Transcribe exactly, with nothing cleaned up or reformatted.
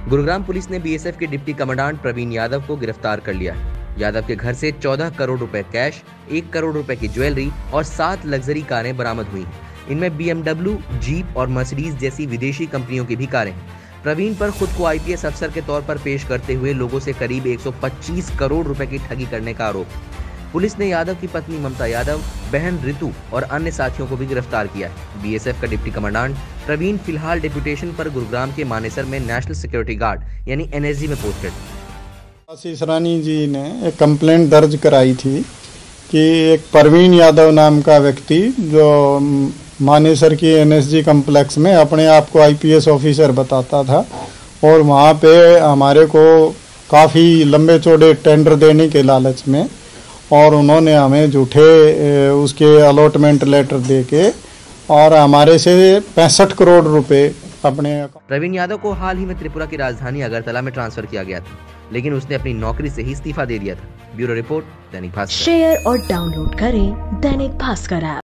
Gurugram police ने BSF के deputy commandant Praveen Yadav को गिरफ्तार कर लिया है। यादव के घर से चौदह करोड़ रुपए कैश, एक करोड़ रुपए की ज्वेलरी और सात लग्जरी कारें बरामद हुई हैं। इनमें बीएमडब्ल्यू, जीप और मर्सिडीज जैसी विदेशी कंपनियों की भी कारें हैं। प्रवीण पर खुद को आईपीएस अफसर के तौर पर पेश करते हुए लोगों से करीब एक सौ पच्चीस करोड़ रुपए की ठगी करने का आरोप। पुलिस ने यादव की पत्नी ममता यादव, बहन रितु और अन्य साथियों को भी गिरफ्तार किया है। बीएसएफ का डिप्टी कमांडेंट प्रवीण फिलहाल डेप्यूटेशन पर गुरुग्राम के मानेसर में नेशनल सिक्योरिटी गार्ड यानी एनएसजी में पोस्टेड। आशीष रानी जी ने एक कंप्लेंट दर्ज कराई थी कि एक प्रवीण यादव नाम का व्यक्ति जो मानेसर की एनएसजी कम्प्लेक्स में अपने आप को आईपीएस ऑफिसर बताता था और वहाँ पे हमारे को काफ़ी लंबे चौड़े टेंडर देने के लालच में और उन्होंने हमें झूठे उसके अलॉटमेंट लेटर दे के और हमारे से पैंसठ करोड़ रुपए अपने। प्रवीण यादव को हाल ही में त्रिपुरा की राजधानी अगरतला में ट्रांसफर किया गया था, लेकिन उसने अपनी नौकरी से ही इस्तीफा दे दिया था। Bureau report, Dainik Bhaskar. Share और डाउनलोड करें दैनिक भास्कर ऐप।